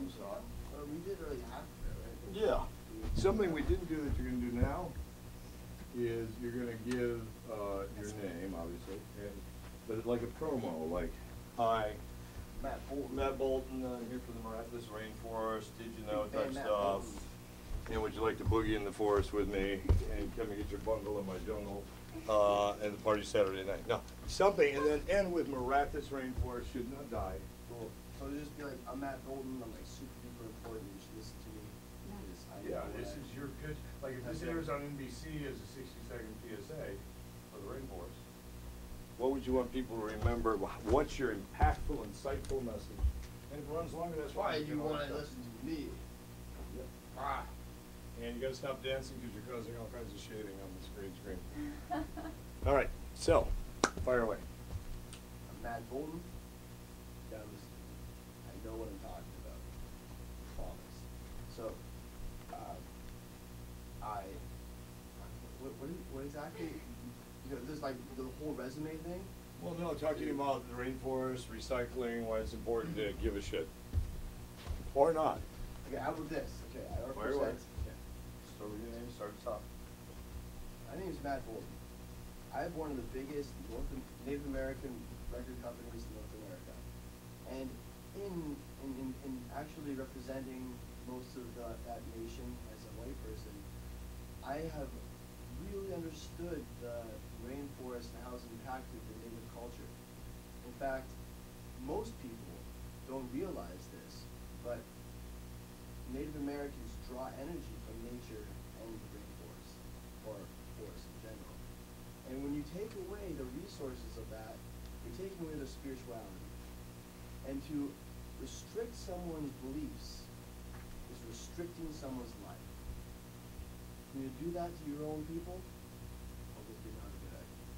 problems are. We did really half of it, right? Yeah. Something we didn't do that you're gonna do now is you're gonna give, your name, obviously, and, but like a promo, like, hi, Matt Bolton. Matt Bolton, I'm here for the Miraculous Rainforest, did you know Big type fan Matt stuff. Bolton. And would you like to boogie in the forest with me and come and get your bundle in my jungle, and the party Saturday night? No, something, and then end with Miraculous Rainforest should not die. Cool. So it'll just be like, I'm Matt Bolton, I'm like super duper important, you should listen to me. Because I know Yeah, what this I- is your pitch, like if this Okay. airs on NBC as a 60-second PSA for the rainforest, what would you want people to remember? What's your impactful, insightful message? And if it runs longer, that's Why fine. you wanna listen to me? Yep. Ah. And you gotta stop dancing because you're causing all kinds of shading on this green screen. All right, so, fire away. I'm Matt Bolton. You gotta listen to me. I know what I'm talking about. Promise. So, what exactly, you know, there's like the whole resume thing? Well, no, talking about the rainforest, recycling, why it's important to give a shit. Or not. Okay, how about this? Okay, I Fire away. represent. Okay. Start with your name, start at the top. My name is Matt Bolton. I have one of the biggest Native American record companies in North America. And in actually representing most of that nation as a white person, I have really understood the rainforest and how it's impacted the native culture. In fact, most people don't realize this, but Native Americans draw energy from nature and the rainforest, or forest in general. And when you take away the resources of that, you're taking away their spirituality. And to restrict someone's beliefs is restricting someone's life. When you do that to your own people, probably not a good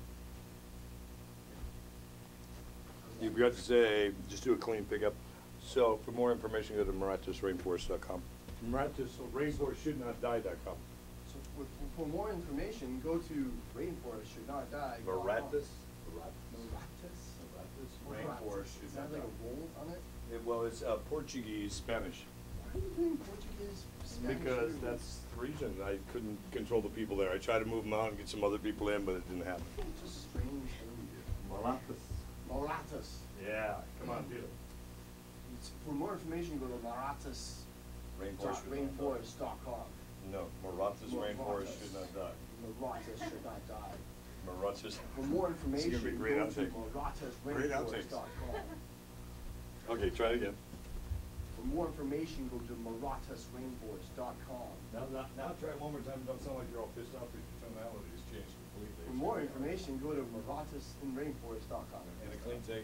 idea. You've got to say, just do a clean pickup. So, for more information, go to miraculousrainforest.com. Miraculousrainforestsshouldnotdie.com. So for more information, go to rainforestshoulddnot.die. Miraculous? Miratus? Rainforest should Is not that like die. a roll on it? Well, it's Portuguese, Spanish. Why are you doing Portuguese? Spanish, Because Urdu? that's the reason. I couldn't control the people there. I tried to move them out and get some other people in, but it didn't happen. It's just a strange thing to do. Miraculous. Maratus. Yeah, come on, do it. For more information, go to maratus. Rainforest.com. No, Maratus Rainforest should not die. Maratus should not die. Maratus. For more This information, is gonna be a great go to outtake. Great outtakes. maratusrainforest.com. Okay, try it again. For more information, go to maratusrainforest.com. Now try it one more time. Don't sound like you're all pissed off because your tonality has changed completely. For more information, go to maratusrainforest.com. And a clean take.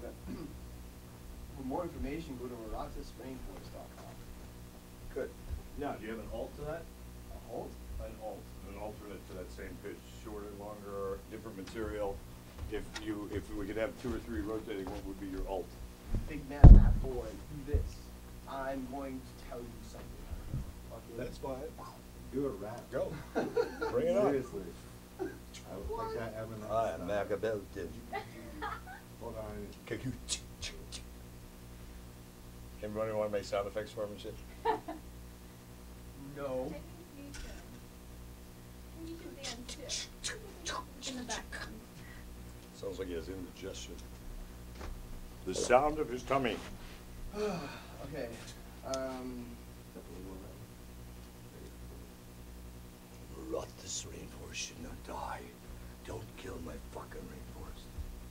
For more information, go to maratusrainforest.com. Good. Now, do you have an alt to that? A halt? An alt, an alternate to that same pitch, shorter, longer, different material. If we could have 2 or 3 rotating, what would be your alt? Big man, fat boy, do this. I'm going to tell you something. Fucking- That's fine. Do a rap. Go. Bring it on. Seriously. I would like that Eminem I am style. Machiavellian. Hold on. Everybody want to make sound effects for him and shit? No. I think you should. And you should dance too. In the background. Sounds like he has indigestion. The sound of his tummy. Okay. Rot this rainforest should not die. Don't kill my fucking rainforest.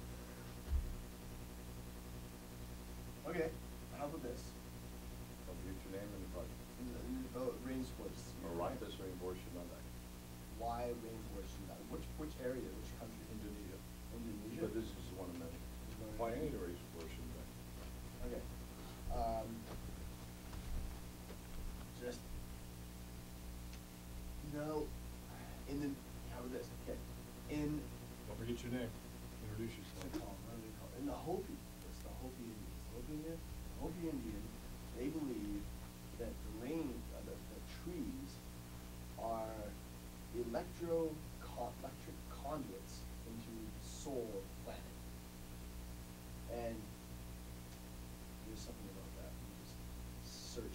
Okay. How about this? Don't forget your name and the project. Rainforest. Miraculous rainforest should not die. Why rainforest should not? Which area? Which country? Indonesia. Indonesia. But this is one of many. Why any rainforest shouldn't die? Okay. Just, you know, how about this? Okay. Don't forget your name. Introduce yourself. In the Hopi, it's the Hopi Indian. The Hopi Indian, they believe that the trees are electric conduits into the soul of the planet. And there's something about that. You just search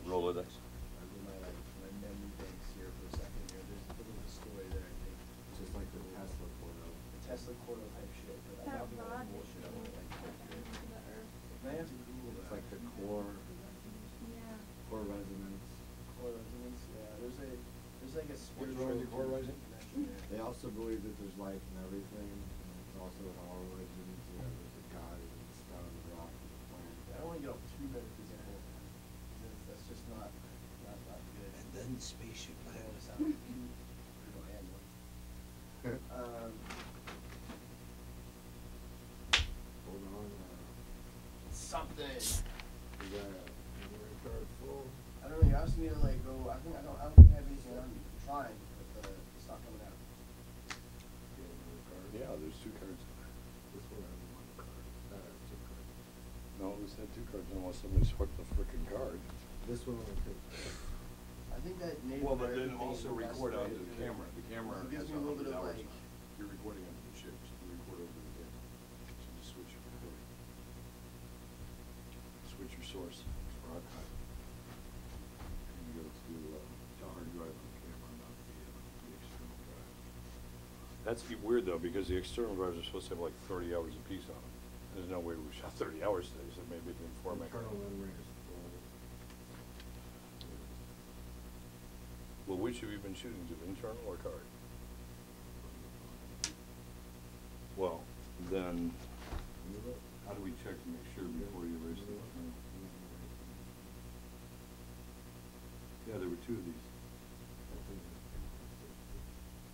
Rolodex. I do my memory banks here for a second here. There's a little display there, I think. It's just like the Tesla photo. The Tesla Cordo type shit, but I That have no rod bullshit. I want like into the earth. I have to Google that. It's like the core Yeah. resonance. Core resonance, yeah. There's like a What's spiritual wrong with your core resonance? connection there. They also believe that there's life in everything, and it's also in all religions, you know, there's a God in the stone, the rock, and the plant. I don't wanna get off too metaphysical. That's just not good. And then the spaceship I don't wanna lands. sound cute. Even though I am one. Hold on, Something. we got a memory card full. I don't know, you asked me to like go, I don't think I have anything on me. I'm trying, but it's not coming out. You have another card? Yeah, there's two cards. This one has one card. That has two cards. No, there's not two cards unless somebody swept the frickin' card. This one only takes. I think that Native Well, but American then thing is also the best record way onto to the do it. camera. The camera It gives has me a little bit 100 of hours like, on it. You're recording onto the chips, you record over the camera. So just switch your recording. Switch your source for archive. And you go to hard drive on the camera, not the external drive. That's weird though, because the external drives are supposed to have like 30 hours apiece on them. There's no way we shot 30 hours today, so maybe it didn't format. Internal memory is full. Well, which have you been shooting to, internal or card? Well, then, how do we check to make sure before you erase the external? Yeah, there were two of these.